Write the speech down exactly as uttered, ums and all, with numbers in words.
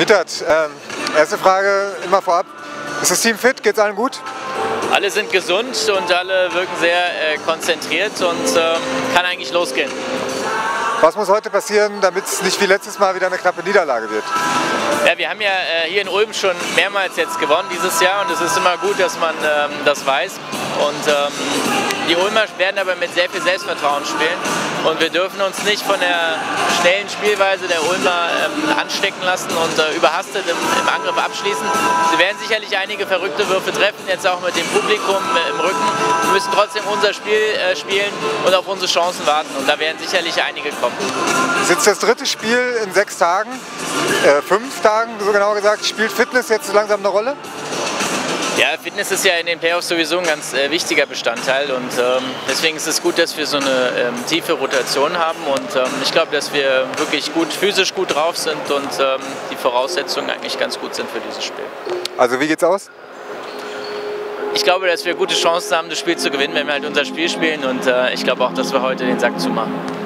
Wittert, ähm, erste Frage immer vorab. Ist das Team fit? Geht's allen gut? Alle sind gesund und alle wirken sehr äh, konzentriert und äh, kann eigentlich losgehen. Was muss heute passieren, damit es nicht wie letztes Mal wieder eine knappe Niederlage wird? Ja, wir haben ja äh, hier in Ulm schon mehrmals jetzt gewonnen dieses Jahr und es ist immer gut, dass man ähm, das weiß. Und ähm, die Ulmer werden aber mit sehr viel Selbstvertrauen spielen und wir dürfen uns nicht von der schnellen Spielweise der Ulmer ähm, anstecken lassen und äh, überhastet im, im Angriff abschließen. Sie werden sicherlich einige verrückte Würfe treffen, jetzt auch mit dem Publikum äh, im Rücken. Wir müssen trotzdem unser Spiel äh, spielen und auf unsere Chancen warten und da werden sicherlich einige kommen. Das ist jetzt das dritte Spiel in sechs Tagen, äh, fünf Tagen so genau gesagt. Spielt Fitness jetzt so langsam eine Rolle? Ja, Fitness ist ja in den Playoffs sowieso ein ganz äh, wichtiger Bestandteil und ähm, deswegen ist es gut, dass wir so eine ähm, tiefe Rotation haben und ähm, ich glaube, dass wir wirklich gut, physisch gut drauf sind und ähm, die Voraussetzungen eigentlich ganz gut sind für dieses Spiel. Also wie geht's aus? Ich glaube, dass wir gute Chancen haben, das Spiel zu gewinnen, wenn wir halt unser Spiel spielen und äh, ich glaube auch, dass wir heute den Sack zumachen.